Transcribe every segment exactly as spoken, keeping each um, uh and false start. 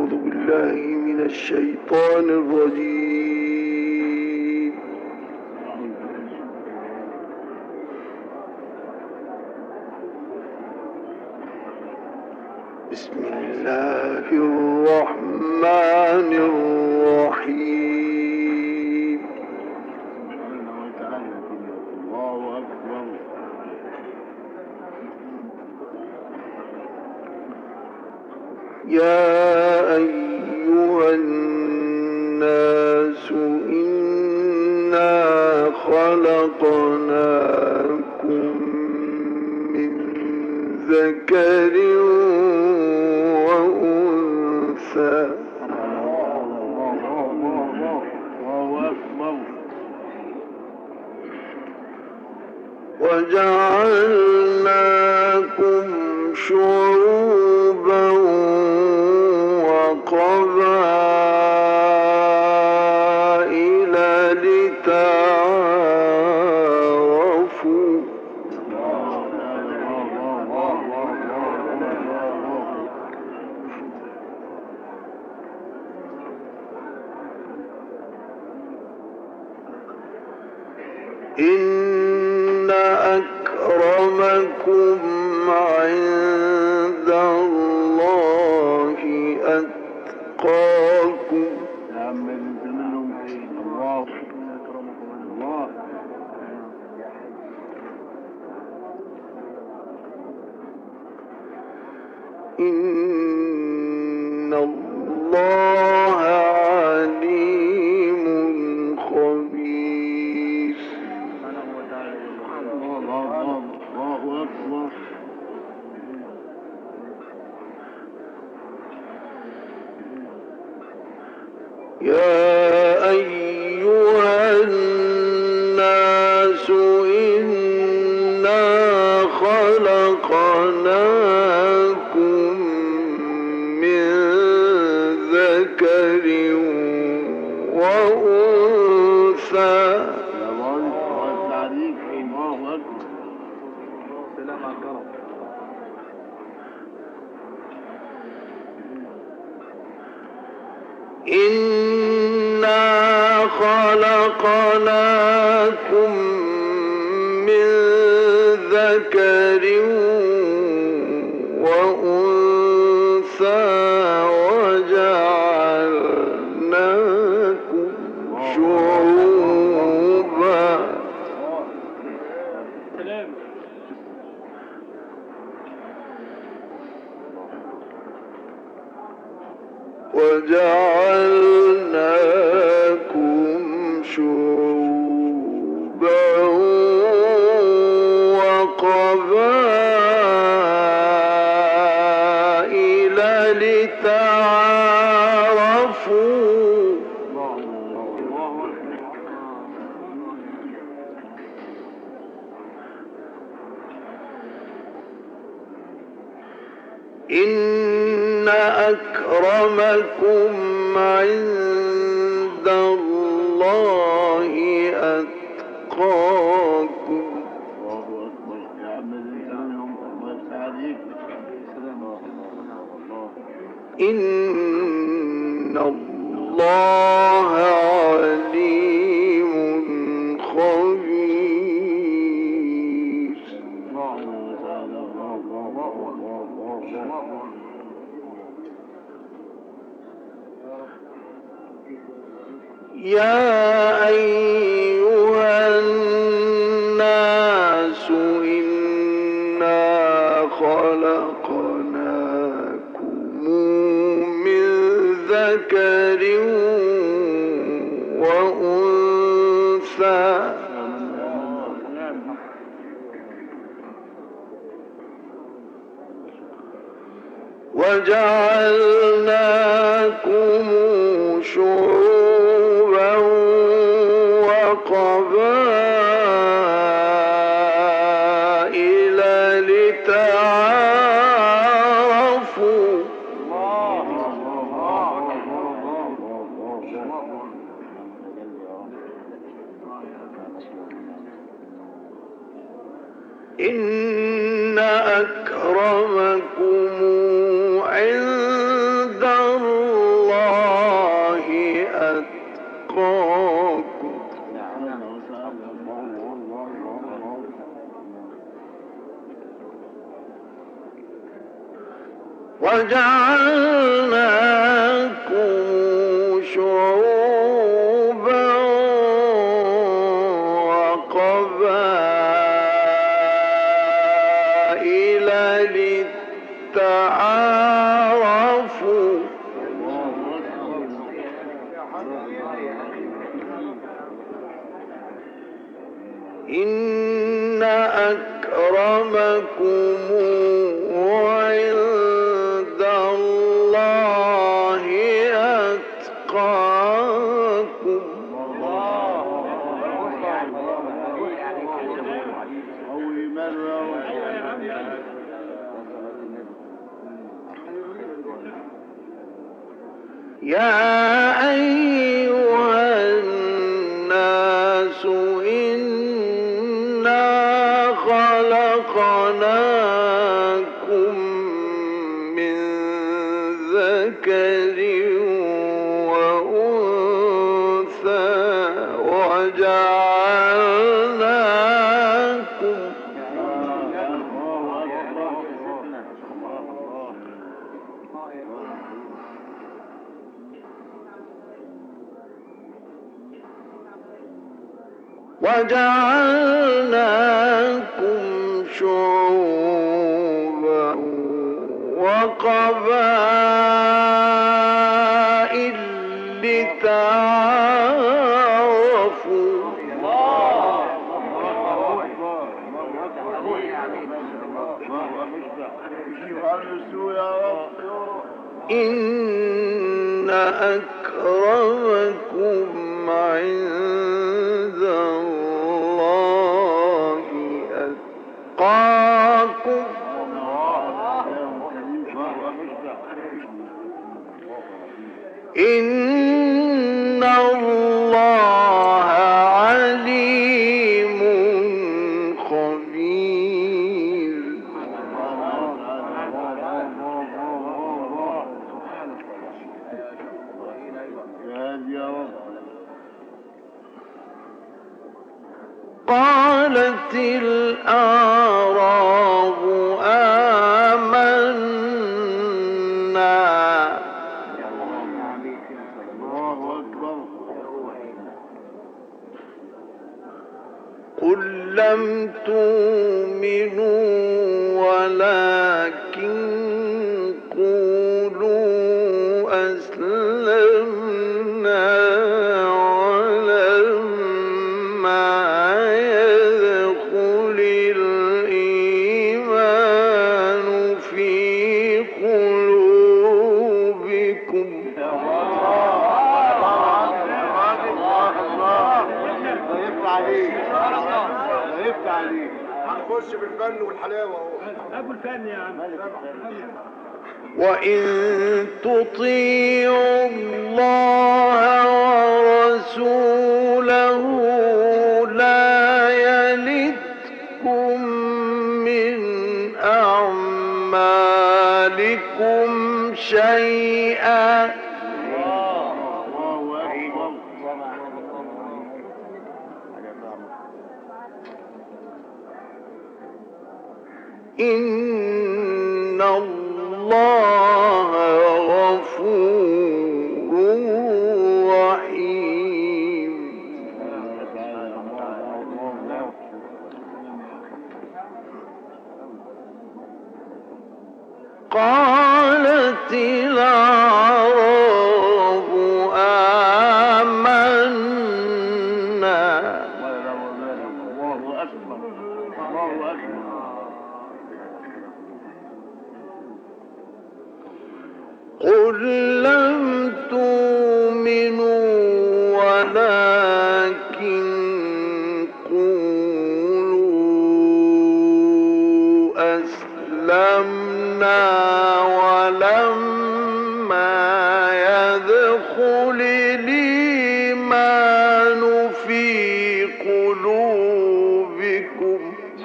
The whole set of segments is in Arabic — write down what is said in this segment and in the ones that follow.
أعوذ بالله من الشيطان الرجيم. بسم الله الرحمن الرحيم. الله أكبر. يا أيها الناس إنا خلقناكم من ذكر وأنثى وجعلناكم شعوبا وقبائل لتعارفوا إن أكرمكم عند الله أتقاكم. إن الله عليم خبير. يا أيها الناس إنا خلقناكم من ذكر وأنثى إنا خلقناكم من ذكر وأنثى وجعلناكم شعوبا وجعلناكم شعوبا وقبائل لتعارفوا. إن أكرمكم عند الله أتقاكم. إن الله عليم خبير. يا أيها الناس إنا خلقناكم من ذكر وأنثى وجعلناكم شعوبا وقبائل لتعارفوا. إن أكرمكم عند الله وجعلناكم شعوبا وقبائل لتعارفوا إن أكرمكم عند الله أتقاكم يا أيها الناس إنا خلقناكم من ذكر وأنثى وجعلناكم وجعلناكم شعوبا وقبائل لتعارفوا إن أكرمكم عند الله أتقاكم إن الله عليم خبير قالت الأعراب آمنا قل لم تؤمنوا ولكن قولوا أسلمنا ولما يدخل الإيمان في قلوبكم هنخش بالفن والحلاوه ابو الفن يا عم وإن تطيعوا الله ورسوله لا يلدكم من أعمالكم شيئا إن الله غفور رحيم قالت الأعراب آمنا قل لم تؤمنوا ولكن قولوا أسلمنا ولما يدخل الإيمان في قلوبكم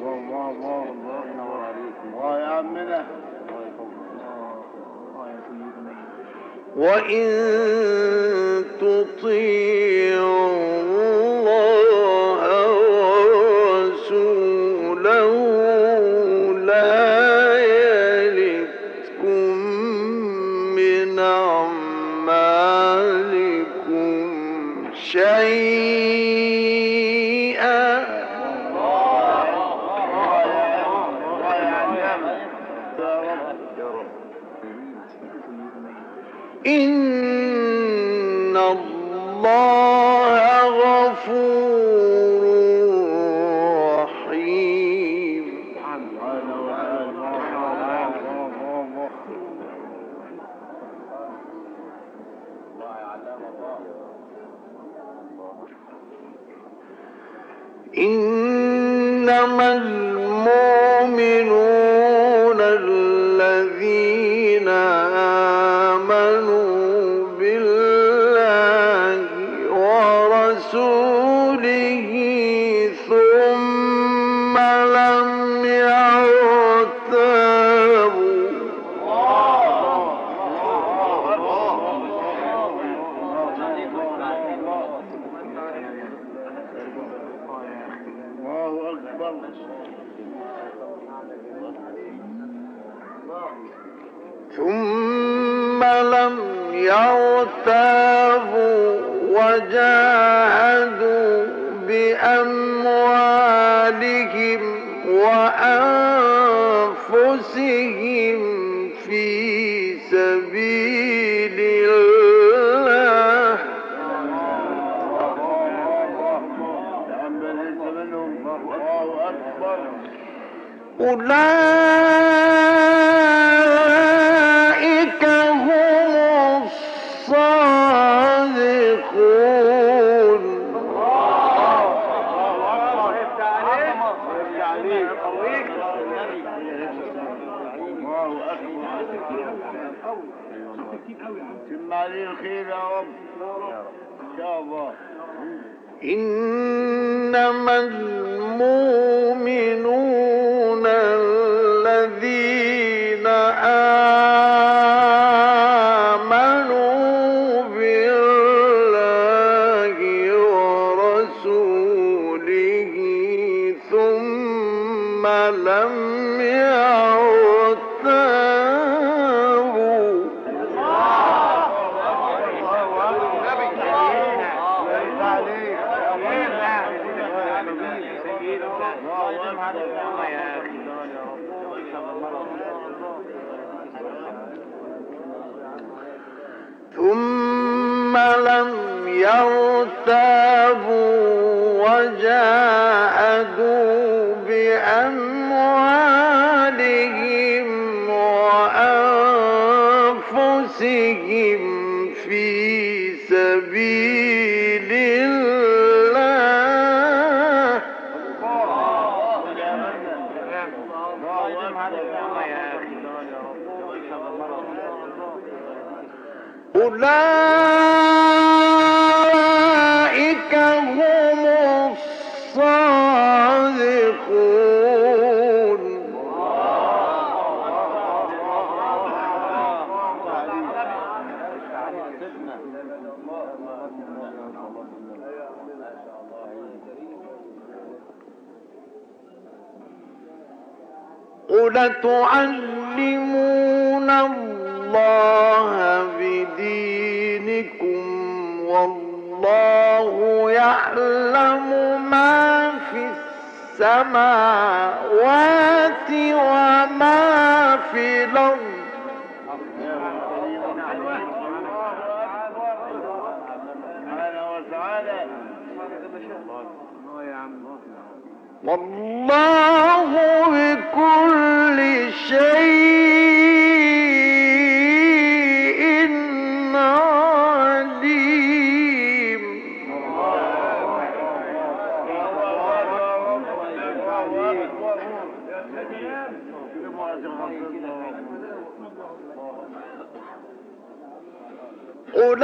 وإن تطيعوا الله ورسوله لا يلدكم من أعمالكم شيئا إن الله غفور رحيم. إنما المؤمنون الذين آمنوا بالله ورسوله ثم لم يرتابوا ثم لم يرتابوا وجاهدوا بأموالهم وأنفسهم في سبيل الله أولئك هم الصادقون. إنما المؤمنون الذين آمنوا بالله ورسوله ثم لم يرتابوا ثم لم يرتابوا وجاهدوا بأموالهم وأنفسهم في سبيل الله أولئك هم الصادقون. قل تعلمون الله بدينكم والله يعلم ما في السماوات وما في الأرض والله بكل شيء عليم. قل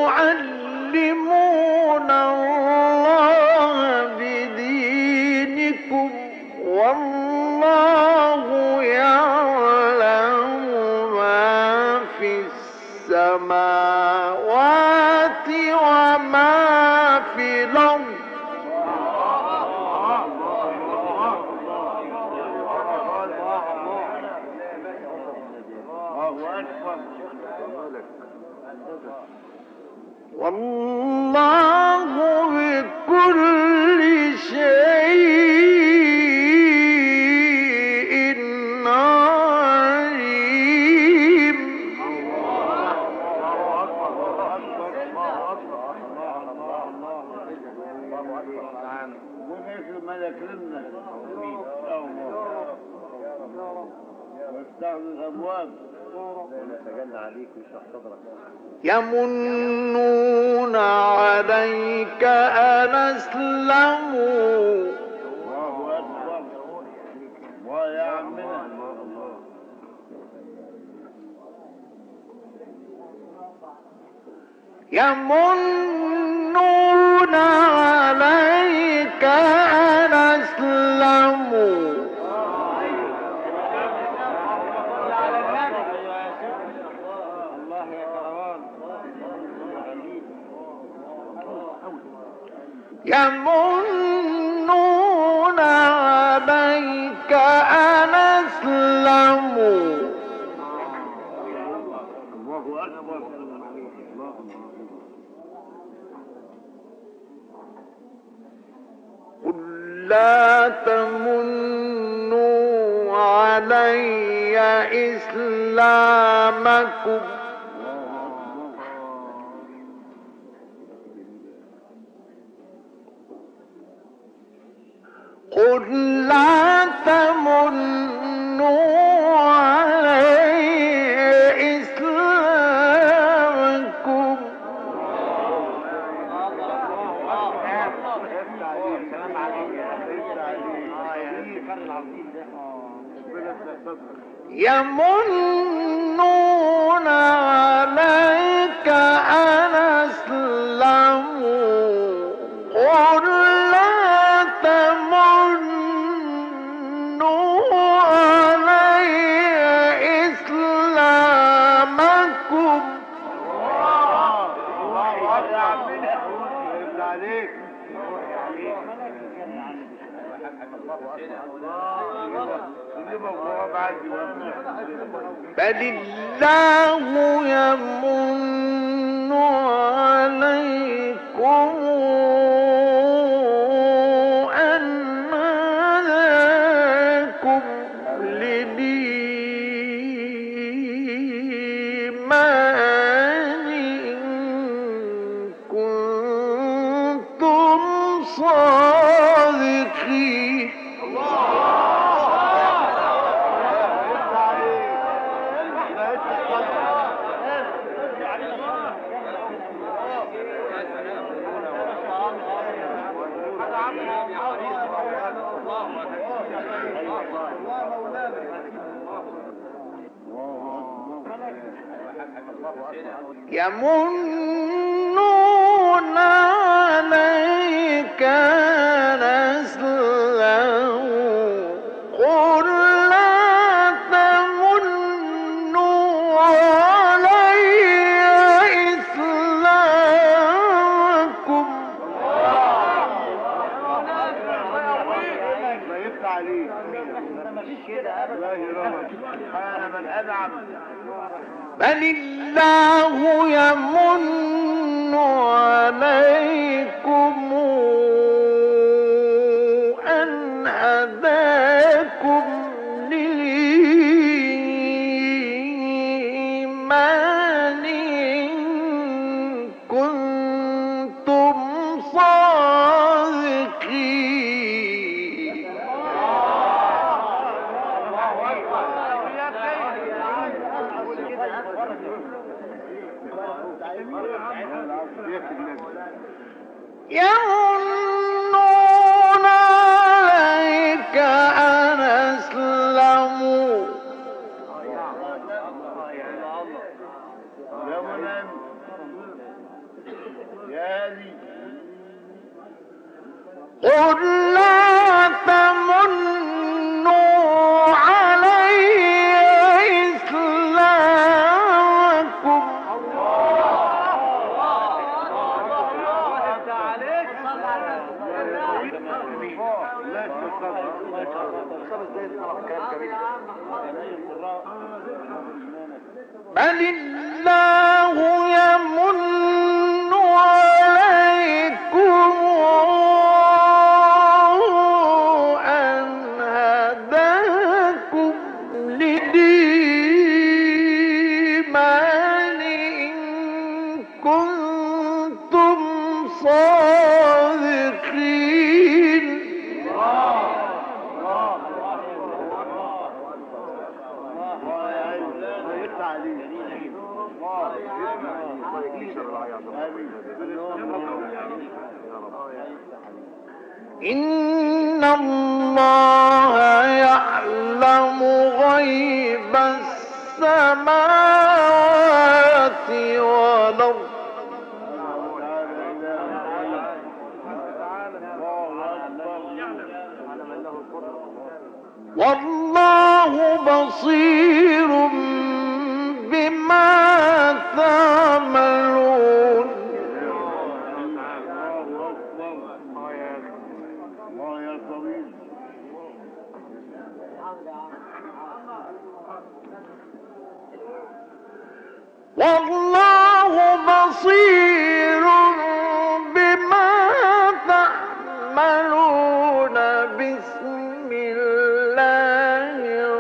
تعلمون الله بدينكم والله يعلم ما في السماوات وما في الأرض والله بكل شيء عليم. يمنون عليك أن أسلموا يمنون عليك أن أسلموا يمنون عليك أن أسلموا قل لا تمنوا علي إسلامكم قل لا تمنوا علي إسلامكم يمنون عليك أن أسلموا قل لا تمنوا علي إسلامكم بل الله يمن عليكم أن هداكم للإيمان إن كنتم صادقين. يمنون عليك أن أسلموا قل لا تمنوا علي إسلامكم بل الله يمن عليكم أن هداكم للإيمان إن كنتم صادقين. يمنون عليك أن أسلموا قل لا تمنوا علي إسلامكم بل الله إن الله يعلم غيب السماوات والأرض والله بصير بما تعملون. والله بصير بما تعملون. بسم الله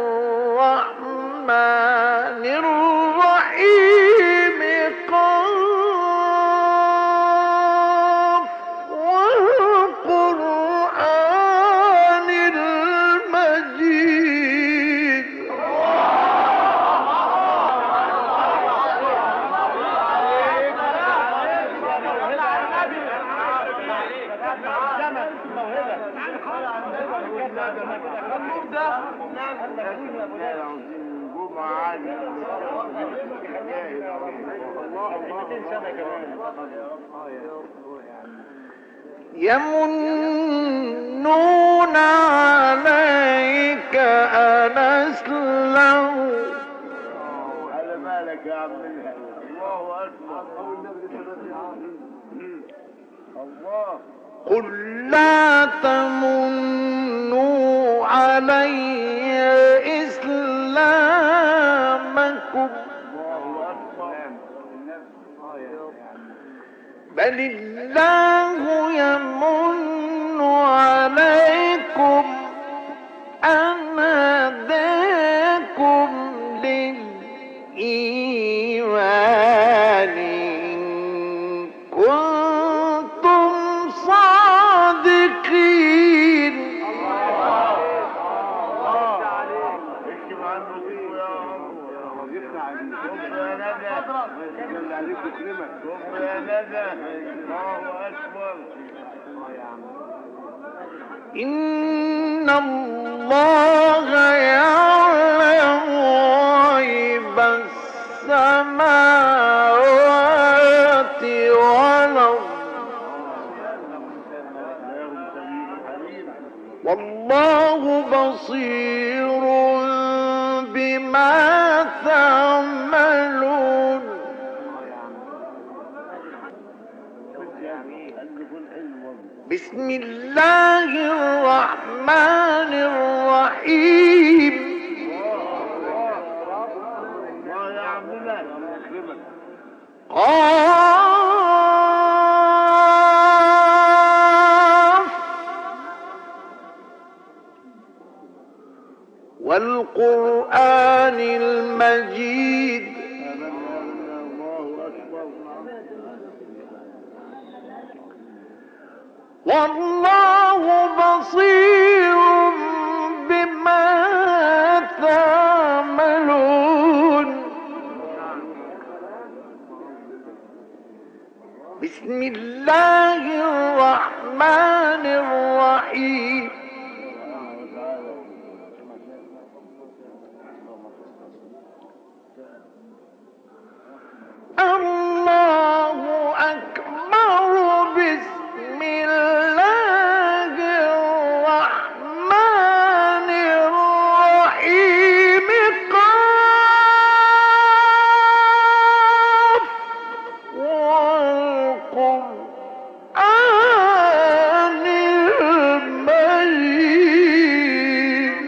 الرحمن الرحيم. قاف والقرآن المجيد. يمنون عليك أن أسلموا. على مالك يا عم الله أكبر. الله. قل لا تمنوا علي إسلامكم بل الله يمن عليكم أن هداكم للإيمان إن كنتم صادقين. إن الله يعلم غيب السماوات والأرض والله بصير بما تعملون. بسم الله الرحمن الرحيم. قاف والقرآن المجيد. والله بصير بما تعملون. بسم الله الرحمن الرحيم. الله أكبر. بسم الله الرحمن الرحيم. قاف والقرآن المجيد.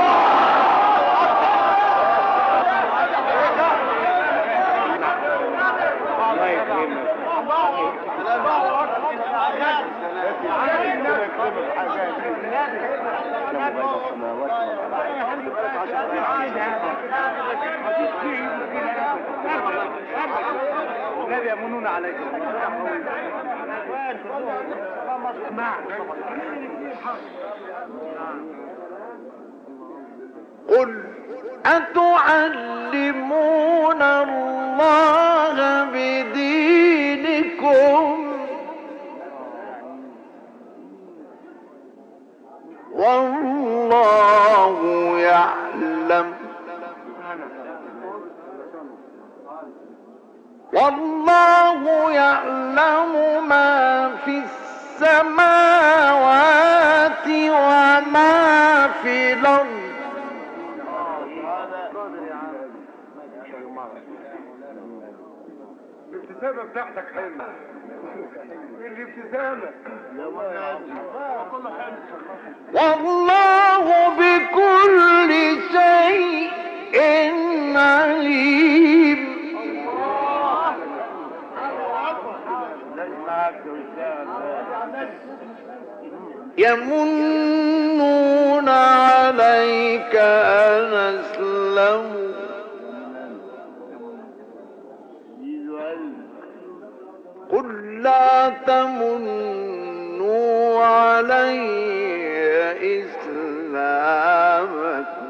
الذي يمنون عليك قل أتعلمون الله بدين والله يعلم ما في السماوات وما في الأرض. الابتسامة بتاعتك حلوة. الابتسامة والله بكل شيء عليم. يمنون عليك أن أسلموا قل لا تمنوا علي إسلامكم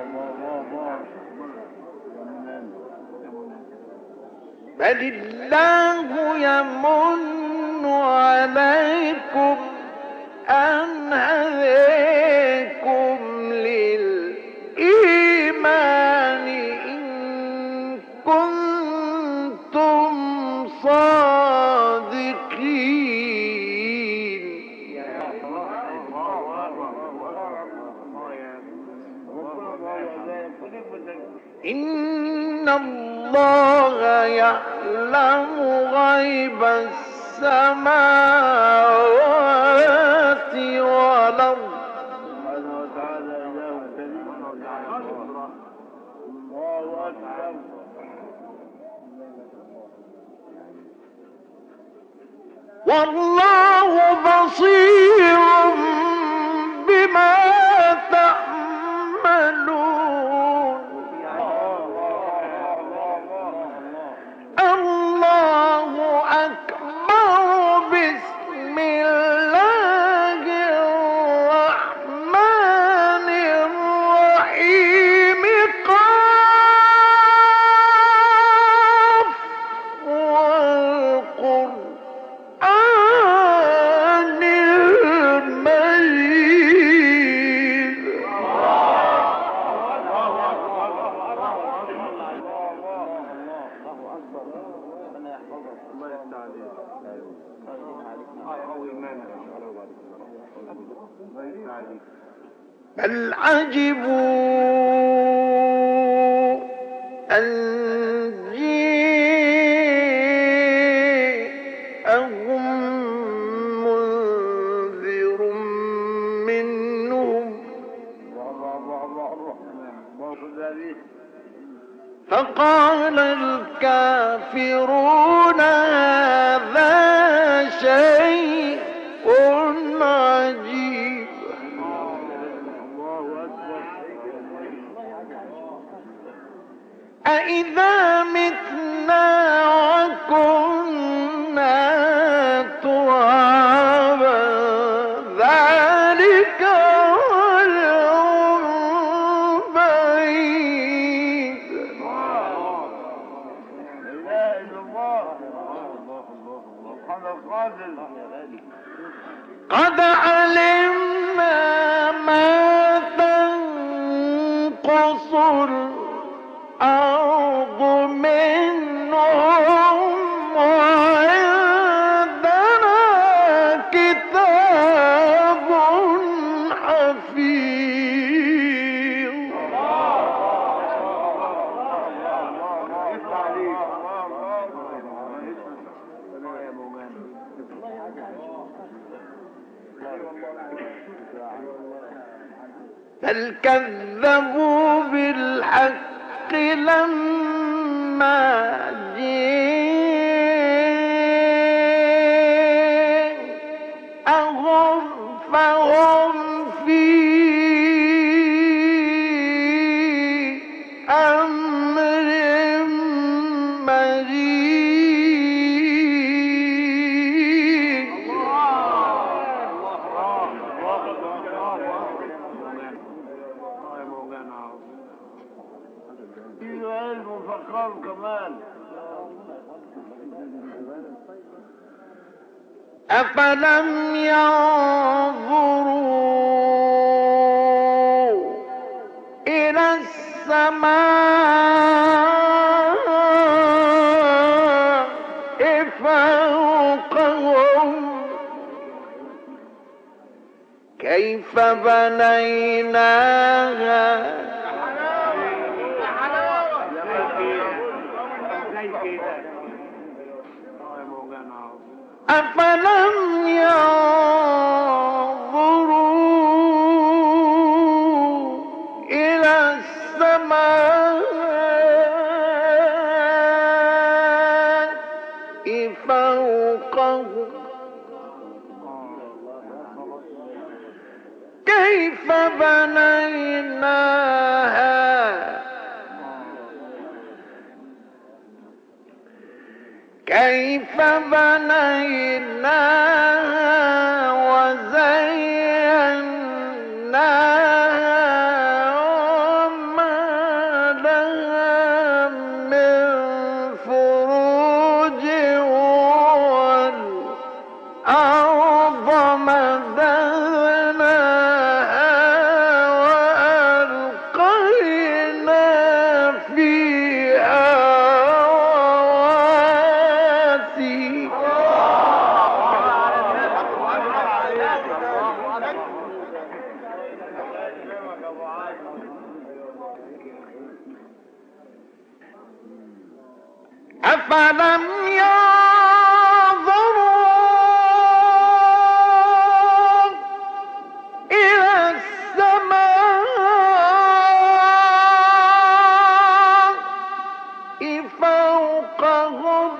بل الله يمن عليكم أن هداكم للإيمان إن كنتم صادقين. إن الله يعلم غيب السماوات والأرض. والله بصير بما تعملون. الله أكبر. بسم الله الرحمن الرحيم. قاف والقرآن المجيد. بل عجبوا أن جاءهم منذر منهم فقال الكافرون هذا شيء عجيب. أإذا متنا وكنا ترابا ذلك رجع بعيد. قد علمنا ما تنقص الأرض منهم وعندنا كتاب حفيظ. بل كذبوا بالحق لما جاءهم فهم في أمر مريض. أفلم ينظروا إلى السماء فوقهم كيف بنيناها أفلم ينظروا إلى السماء فوقهم كيف بنيناها كيف بنيناها وزيناها وما لها من فروج والأرض مددناها وألقينا فيها رواسي أفلم ينظروا إلى السماء فوقهم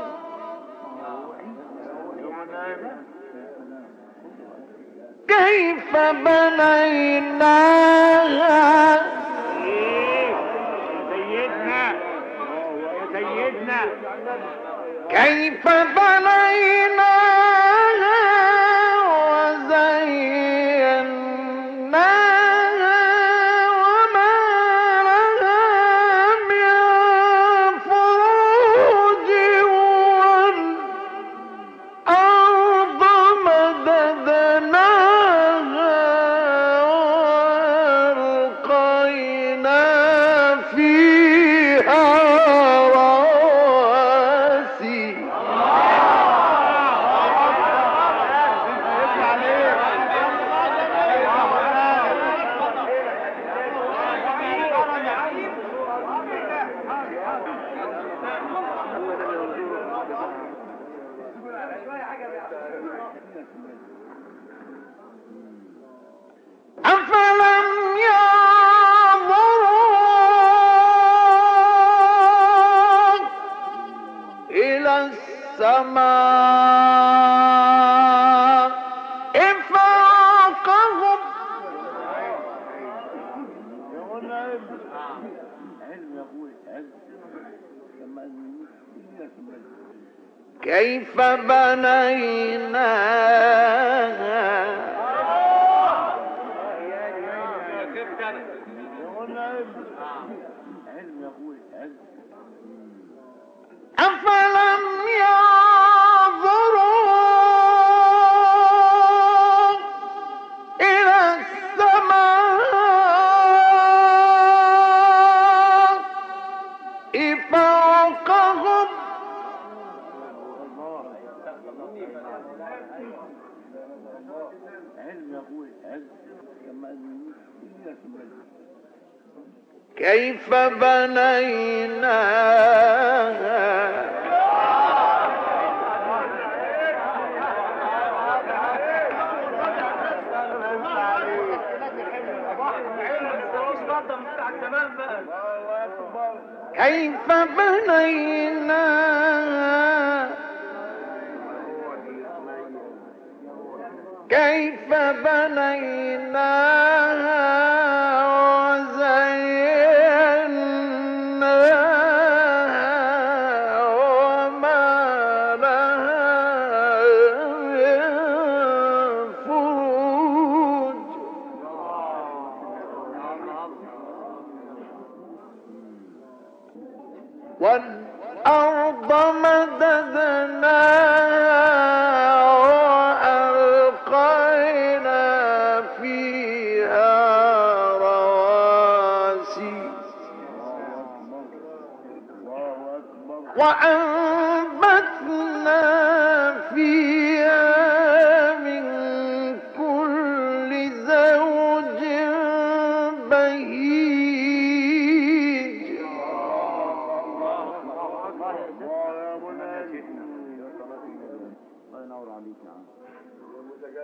كيف بنيناها سيدنا سيدنا كيف بنيناها وزيناها وما لها من فروج والأرض مددناها وألقينا فيها رواسي أفلم ينظروا إلى السماء فوقهم كيف بنيناها أفلم ينظروا إلى السماء فوقهم كيف بنيناها كيف بنيناها كيف بنيناها وزيناها وما لها من فروج والأرض مددناها وألقينا فيها رواسي وأنبتنا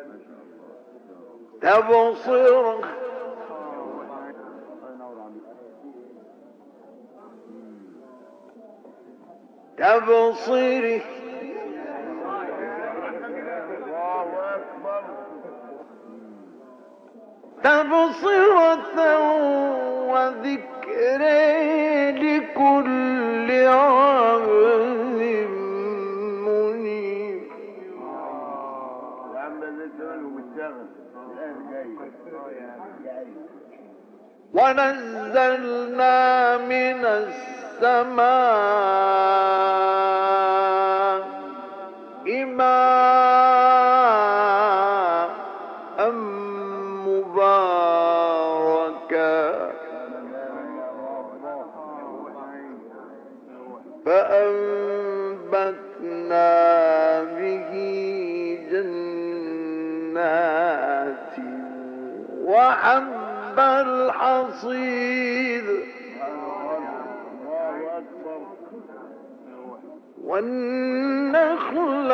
تبصرة تبصره الله أكبر. تبصرة وذكر لكل عبد منيب. يا عم لسه ماله مشتغل الآن جاي جاي. ونزلنا من السماء ماء مباركا فأنبتنا به جنات وحب الحصيد الله أكبر. والنخل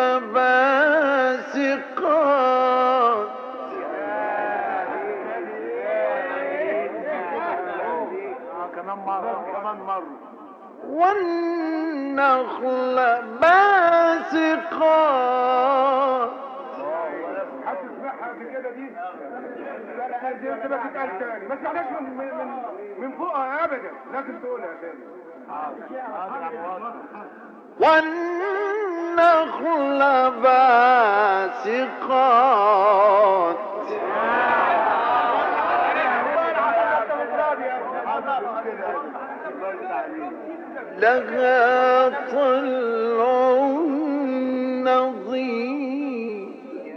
باسقات كمان مرة كمان مرة. والنخل باسقات. هتسمعها قبل كده دي؟ لا لا دي تبقى تتقال تاني، ما سمعناش من من من فوقها ابدا، لازم تقولها تاني. والنخل باسقات لها طلع نضيد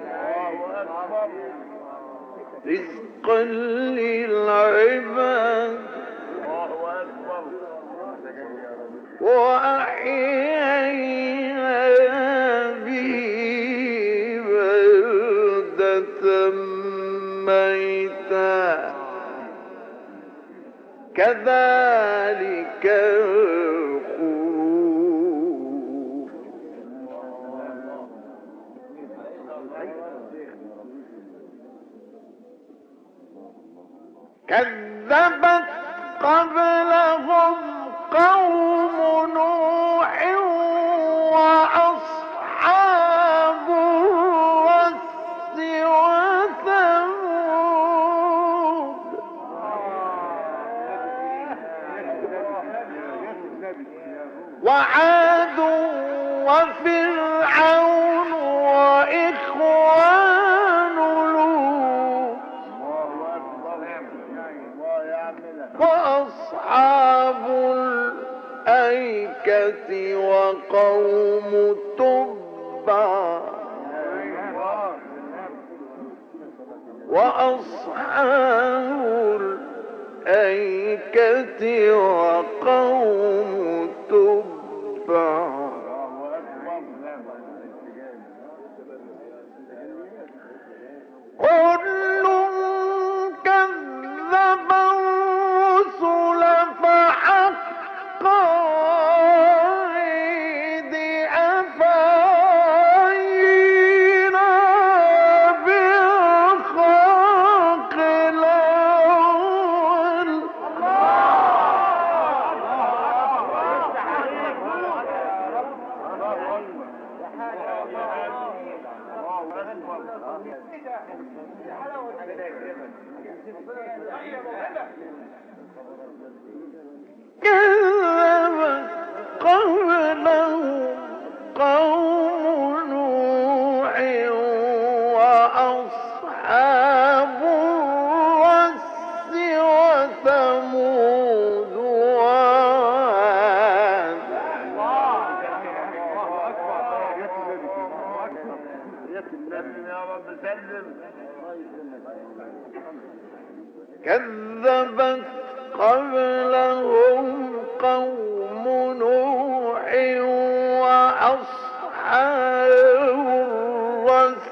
رزقا للعباد وأحيينا به بلدة ميتا كذلك الخروج. كذبت قبلهم قوم نوح وأصحاب الرس وثمود وعاد وفرعون وإخوان لوط وأصحاب الأيكة وقوم تبع وأصحاب الأيكة وقوم تبع كل كذب الرسل فحق وعيد أفعينا بالخلق الأول. كذب قبلهم قوم نوح وأصحاب الرس وثمود وعاد كذبت قبلهم قوم نوح وأصحاب الرس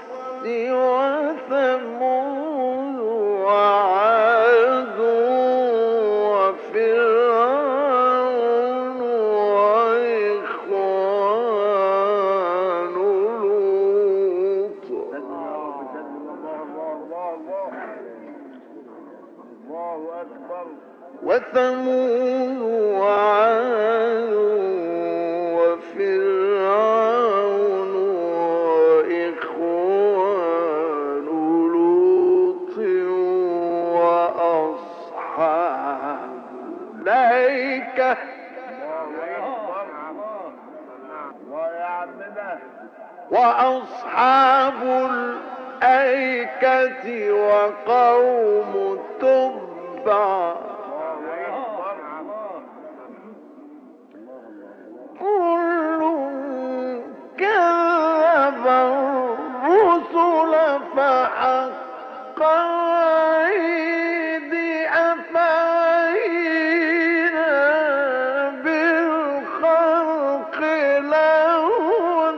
وثمود وعاد وفرعون وإخوان لوط وثمود وعاد وفرعون وإخوان لوط وأصحاب الأيكة وأصحاب الأيكة وقوم تبع كل كذب الرسل فحق وعيد أفعينا بالخلق الأول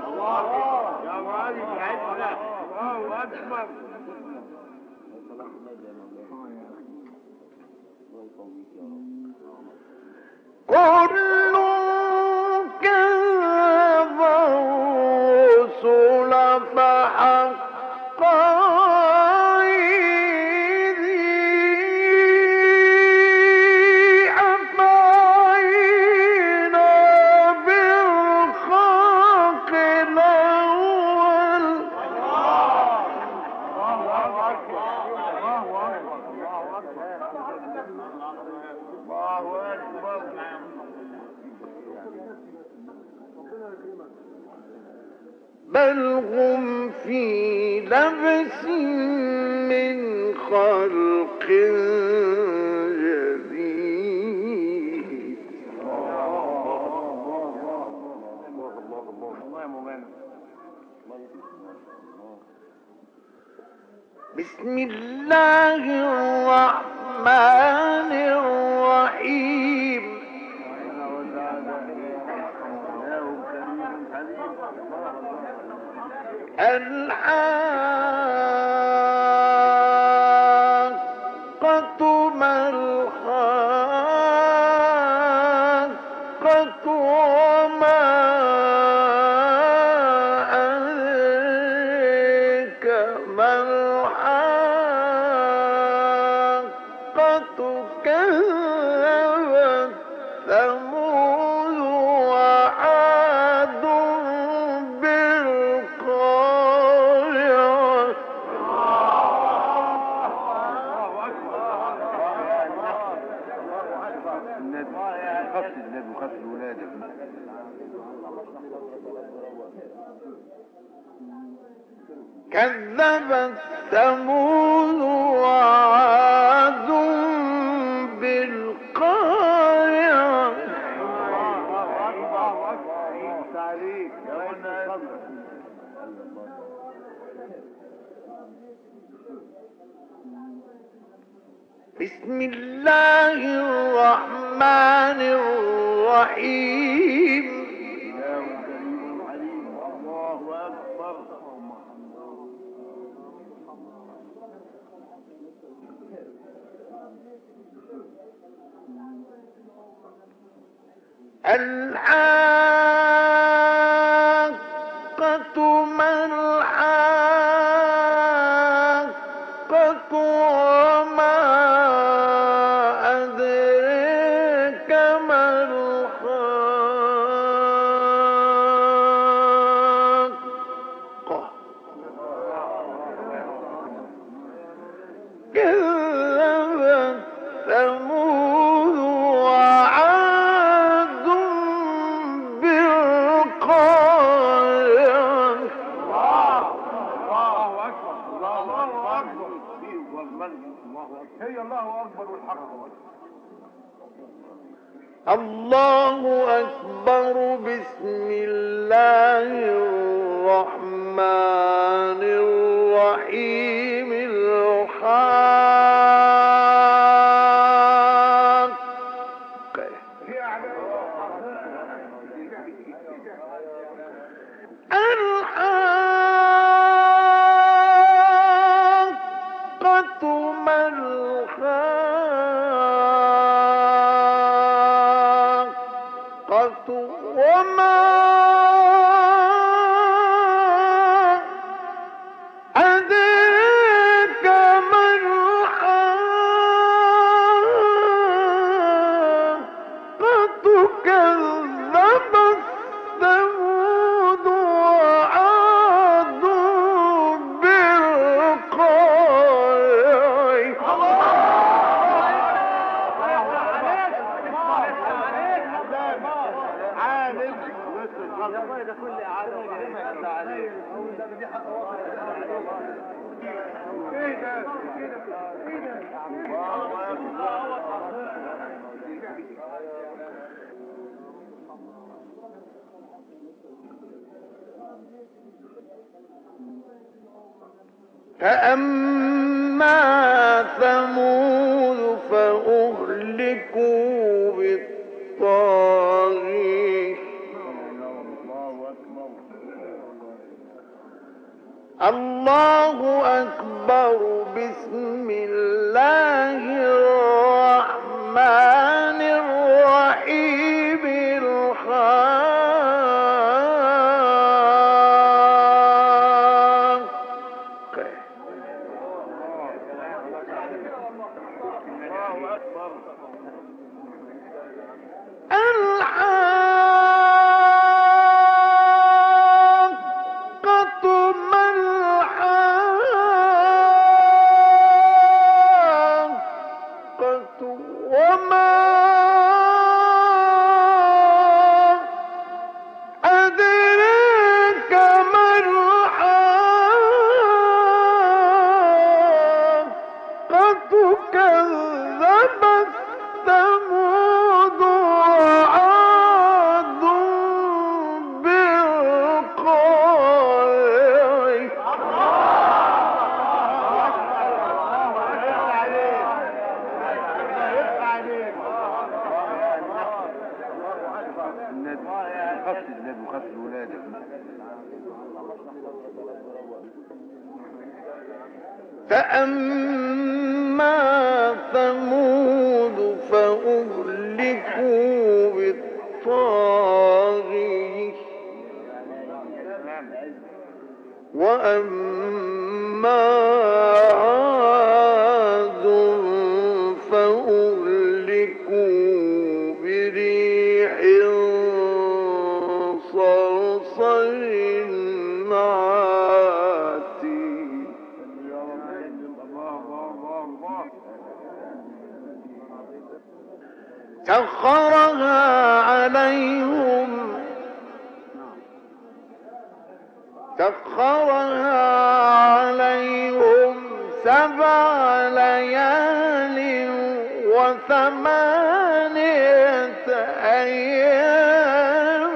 كل كذب الرسل فحق وعيدي أفعينا بالخلق الأول بل هم في لبس من خلق جديد بسم الله الرحمن الرحيم الحاقة ما الحاقة وما أدريك ما الحاقة كذبت ثمود وعاد بالقارعة خفت النبي وخفت ولادك كذبت ثمود وعاد بالقارعة بسم الله الرحمن الرحيم الله أكبر الحاقة ما الحاقة وما أدريك ما الحاقة كذبت ثمود وعاد بالقارعة الله أكبر الله أكبر هي الله أكبر والحق الله أكبر بسم الله الرحمن الرحيم الحاقة الحاقة ما الحاقة وما أدريك فأما ثمود فأهلكوا بالطاغية الله أكبر بسم الله الرحمن الرحيم الحق الحاقة ما الحاقة وما أدريك ما الحاقة كذبت ثمود وعاد بالقارعة خفت النبي وخفت ولادك. فأما ثمود فأهلكوا بالطاغية وأما عاد فأهلكوا بريح صرصر عاتي سخرها عليهم سخرها عليهم سبع ليال وثمانية أيام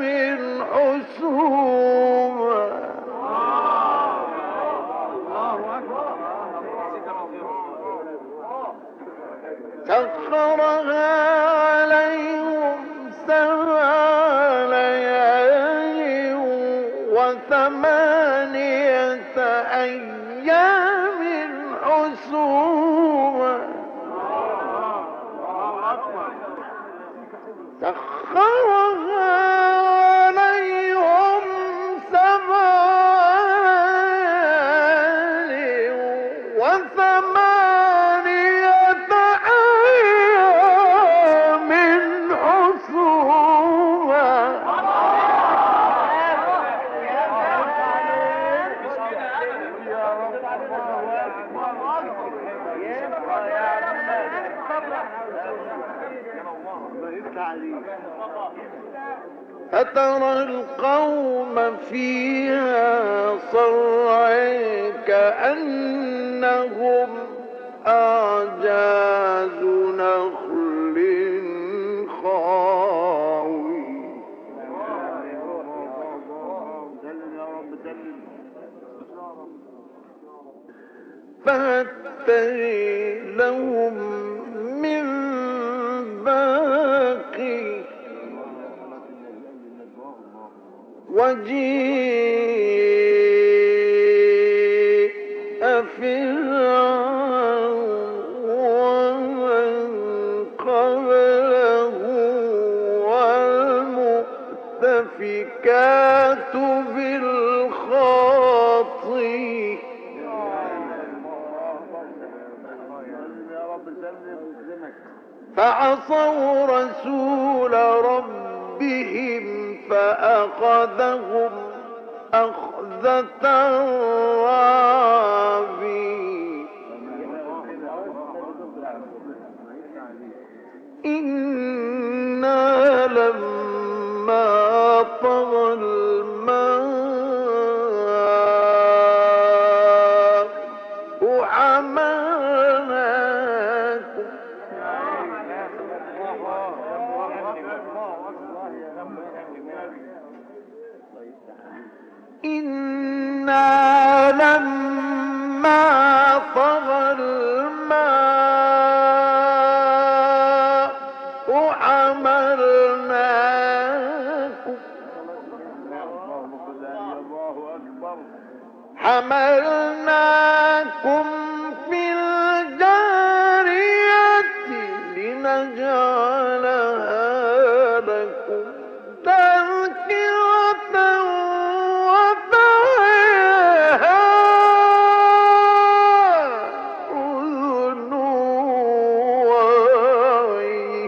حسوما سخرها عليهم سبع ليال وثمانية أيام حسوما سخرها عليهم سبع ليال وثمانية أيام حسوما فترى القوم فيها صرعى كأنهم أعجاز نخل خاوي فهل ترى لهم من باقي وجيء فرعون ومن قبله والمؤتفكات بالخاطئ فعصوا رسول ربهم فأخذهم أخذة رابية إنا لما طغى الماء لما طغى الماء حملناكم حملناكم في الجارية لنجعلها لكم تذكرة وتعيها أذن واعية.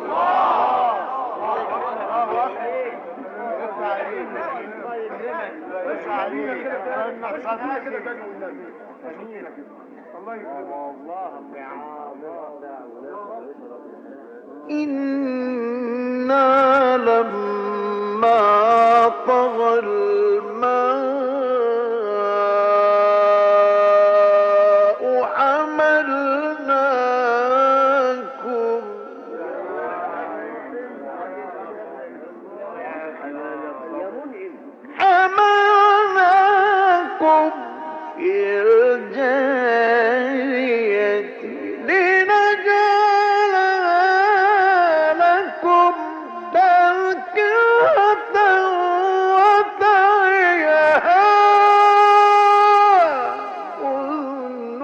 إنا لما طغى الماء حملناكم حملناكم في الجارية لنجعلها لكم تذكرة وتعيها أذن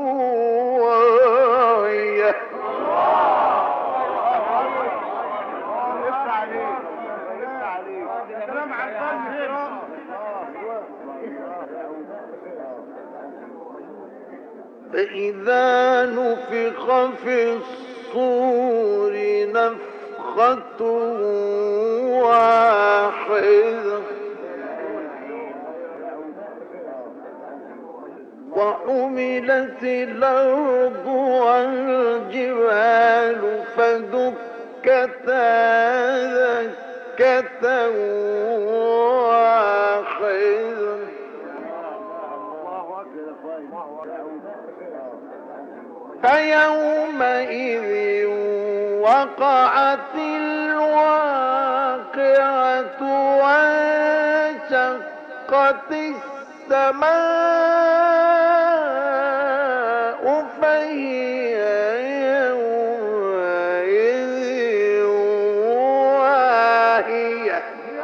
واعية. فإذا نفخ في الصور نفخة واحدة وحملت الأرض والجبال فدكتا دكة واحدة فيومئذ وقعت الواقعة وانشقت السماء فهي يومئذ واهية.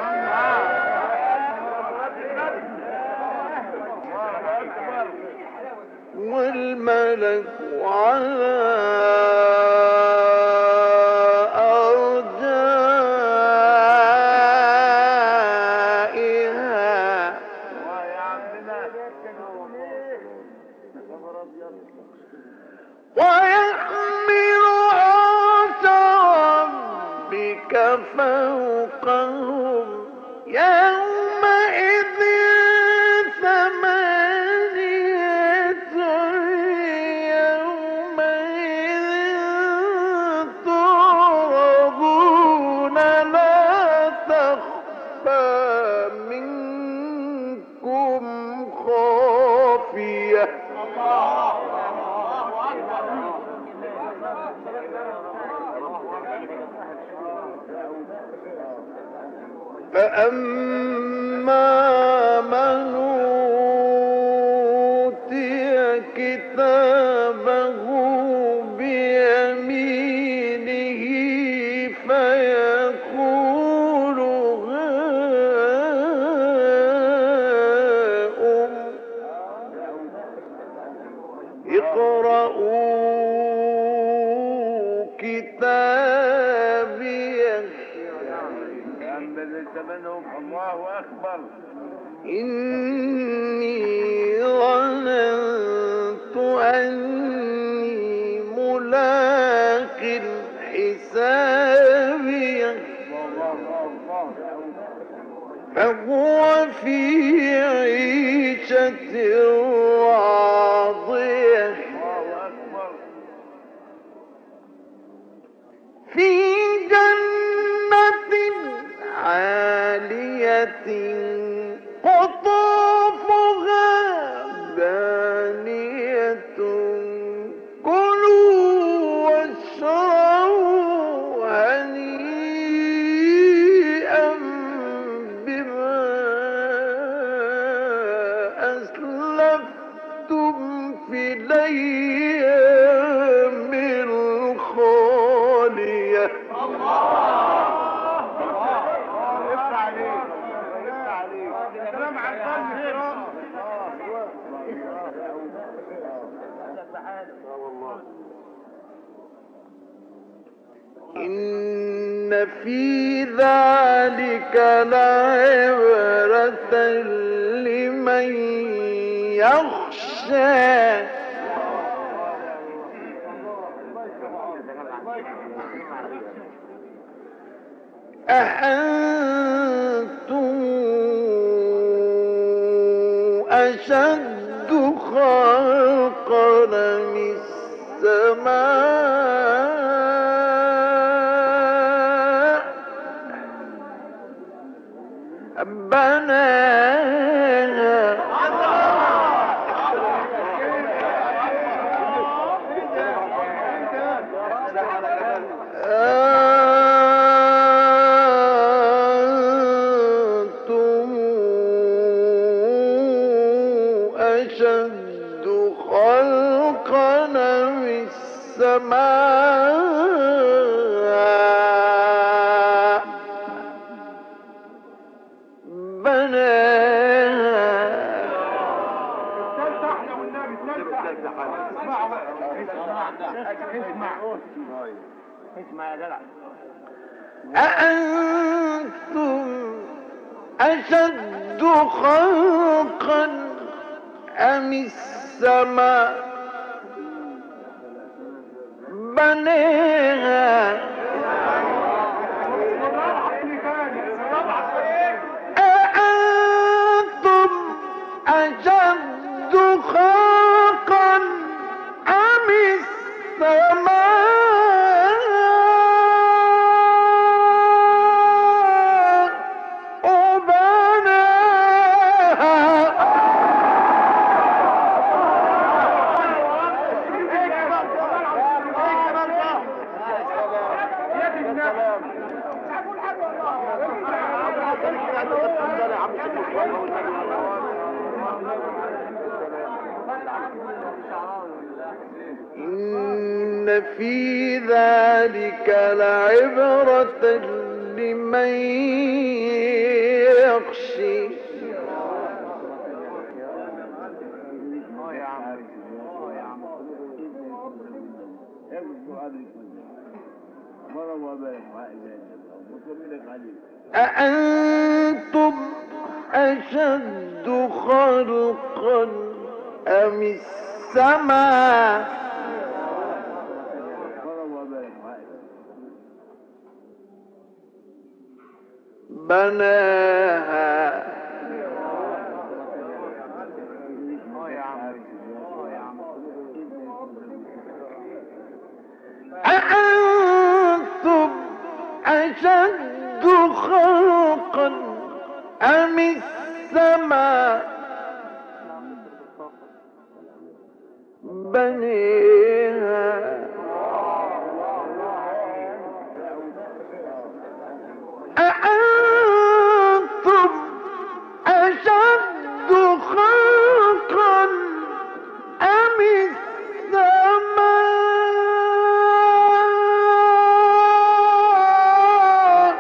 والملك على أرجائها ويحمل عرش ربك فوقهم يومئذ ثمانية يومئذ تعرضون لا تخفى منكم خافية. فأما من أوتي كتابه بيمينه فيقول هاؤم اقرءوا كتابيه الله أكبر. إني ظننت أني ملاق حسابيه فهو في عيشة راضية في جنة عالية قطوفها دانية كلوا واشربوا هنيئا بما الأيام الخالية. سلام على الفن. إن في ذلك لعبرة لمن يخشى. أأنتم أشد خلقا من السماء بناها أنتم أشد خلقا من السماء بناها. الثالثة احلى والنبي، الثالثة احلى. اسمعوا اسمع اسمع يا جدع. أأنتم أشد خلقا أم السماء بناها. أأنتم أشد خلقا أم السماء بناها. إن في ذلك لعبرة لمن يخشى. أأنتم أشد خلقا أم السماء بناها. أأنتم أشد خلقا أم السماء بنيها. أأنتم أشد خلقا أم السماء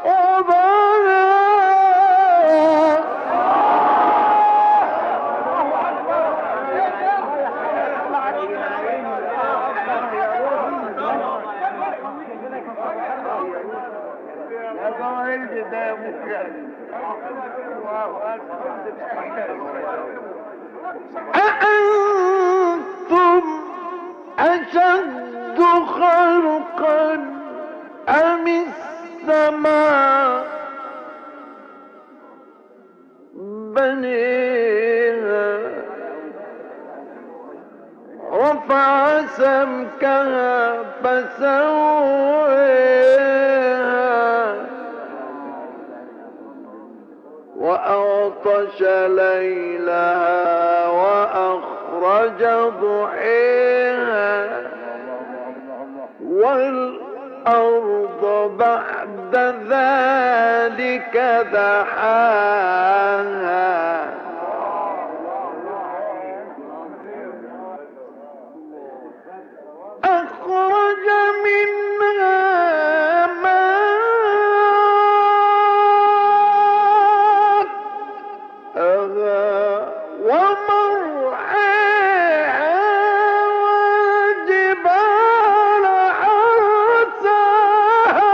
أأنتم أشد خلقا أم السماء بنيها. رفع سمكها فسويها وأغطش ليلها وأخرج ضحيها والأرض بعد ذلك دحاها ومرعاها والجبال أرساها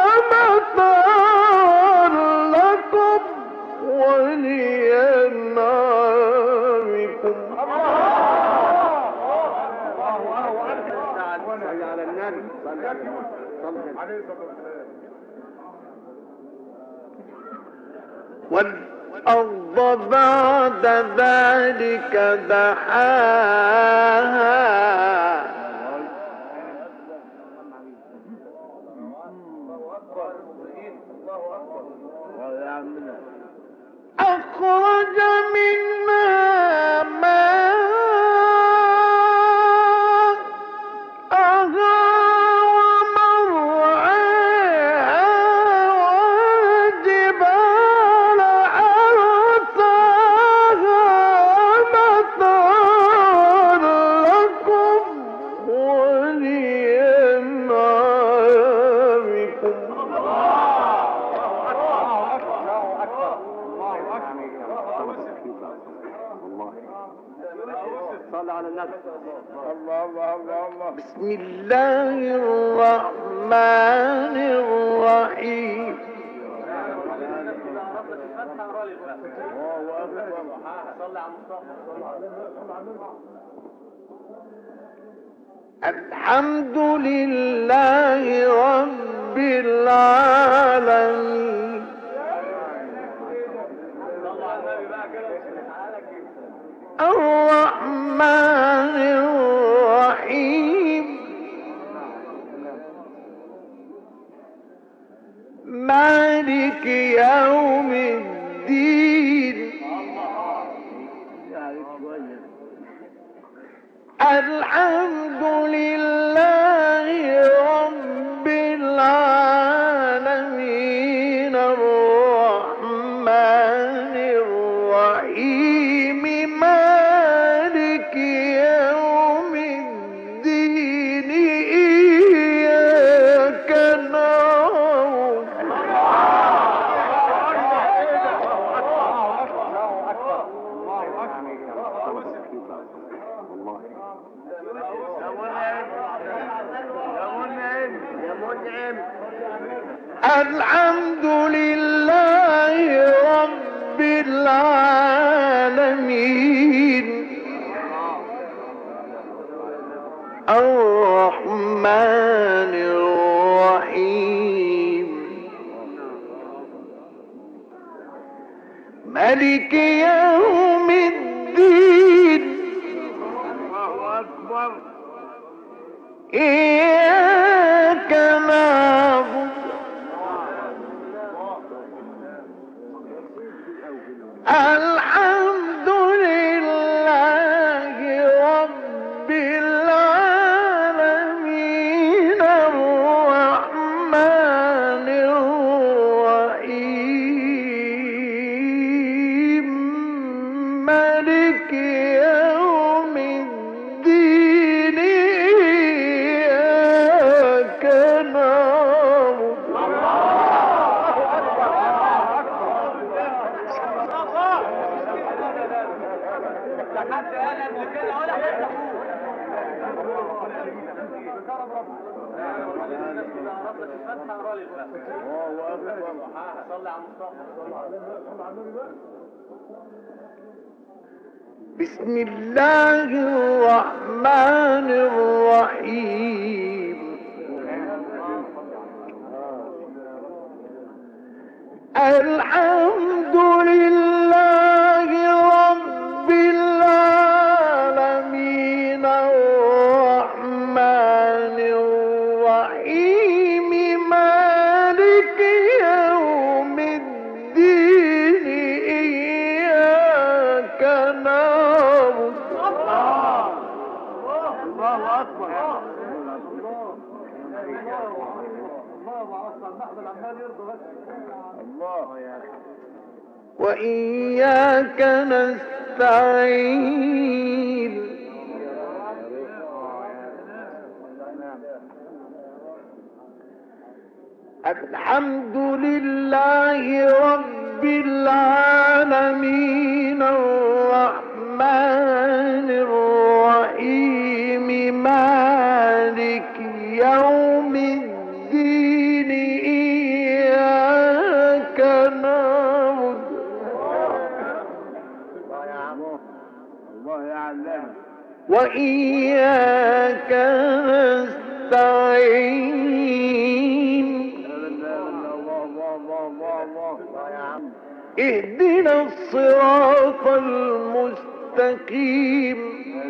متاعا لكم ولأنعامكم. على النبي صلى عليه الصلاة والسلام. والأرض بعد ذلك دحاها أخرج منها ماءها ومرعاها والجبال أرساها متاعا لكم ولأنعامكم. صلى على النبي. الله الله الله الله. بسم الله الرحمن الرحيم. الحمد لله رب العالمين الرحمن الرحيم مالك يوم الدين الحمد لله رب العالمين الرحمن الرحيم مالك يوم الدين إياك نعبد الحمد لله رب العالمين الرحمن الرحيم مالك يوم الدين الله أكبر. إياك نعبد الحمد لله رب العالمين الرحمن الرحيم مالك يوم الدين إياك نعبد حد قال قبل كده ولا حد بسم الله الرحمن الرحيم الحمد لله رب العالمين الرحمن الرحيم مالك يوم الدين إياك نعبد الله أكبر. الله يا أخي. وإياك نستعين الحمد لله رب رب العالمين الرحمن الرحيم مالك يوم الدين إياك نعبد الله يعلم وإياك نستعين اهدنا الصراط المستقيم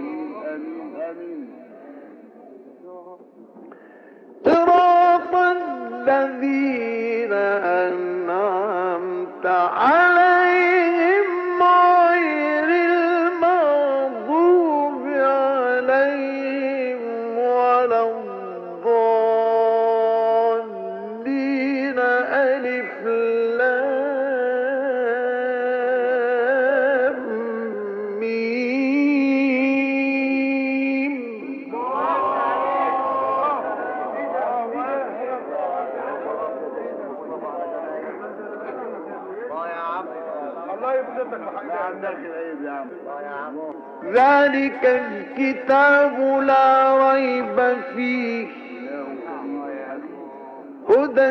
صراط الذين أنعمت عليهم غير المغضوب عليهم ولا الضالين ألف لام ميم الله يبسطك ذلك الكتاب لا ريب فيه هدى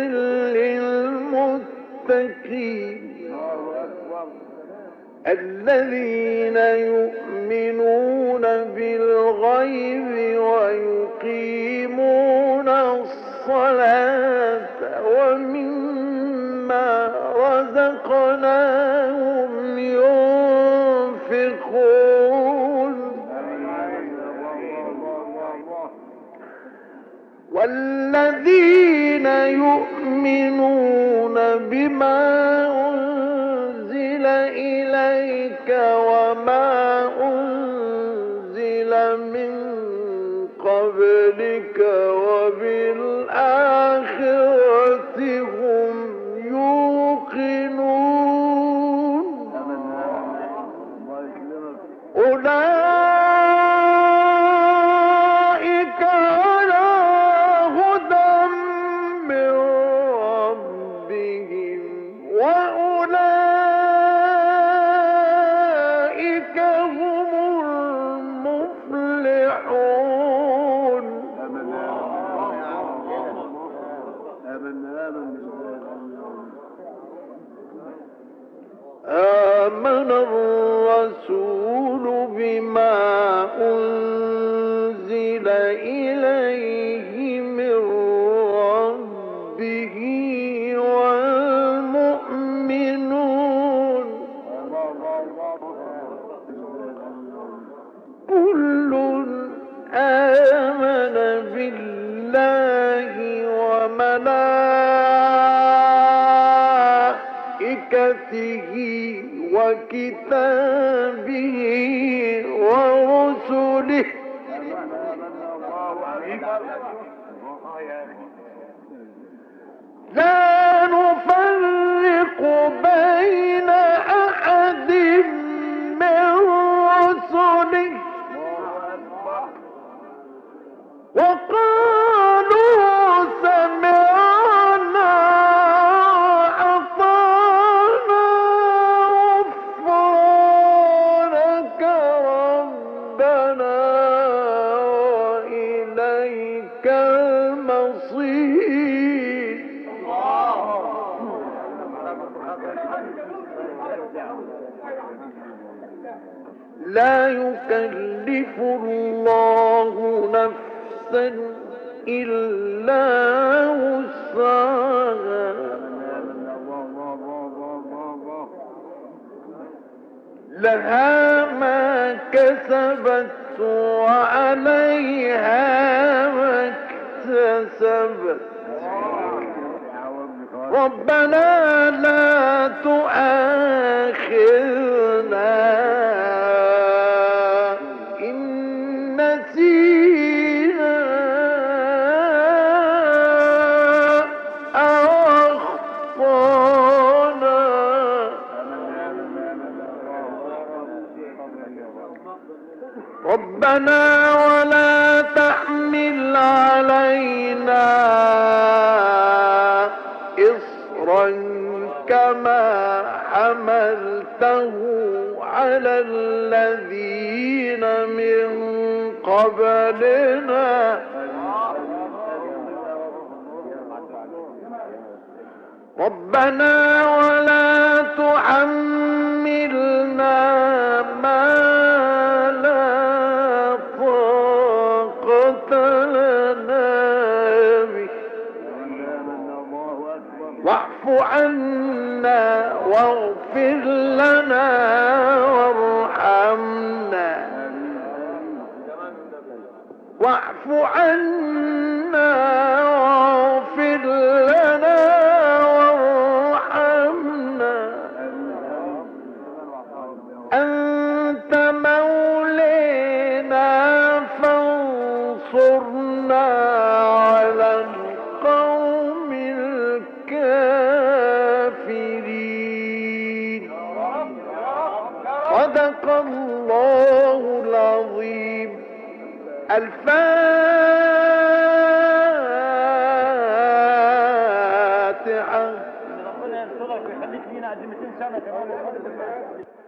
للمتقين الذين يؤمنون بالغيب ويقيمون الصلاة ومما رزقناهم ينفقون والذين يؤمنون بما أنزل إليك وما أنزل من قبلك وبالآخرة هم يوقنون أولئك على هدى من ربهم وأولئك هم المفلحون آمن الرسول بما أنزل إليه من ربه والمؤمنون كل آمن بالله وملائكته وكتابه ورسله لا نفرق بين أحد من رسله وقالوا سمعنا أطعنا غفرانك ربنا وإليك المصير لا يكلف الله نفسا إلا وسعها لها ما كسبت وعليها ما اكتسبت ربنا لا تؤاخذنا إن نسينا أو أخطأنا ربنا ولا تحمل علينا إصرا كما على الذين من قبلنا ربنا ولا تحملنا ما لا طاقة لنا به واعف عنا واغفر لنا وارحمنا واعف عنا واغفر لنا وارحمنا أنت مولانا فانصرنا على القوم الكافرين. صدق الله العظيم. الفاتحة. ربنا ينصرك ويخليك لينا قد مئتين سنة كمان.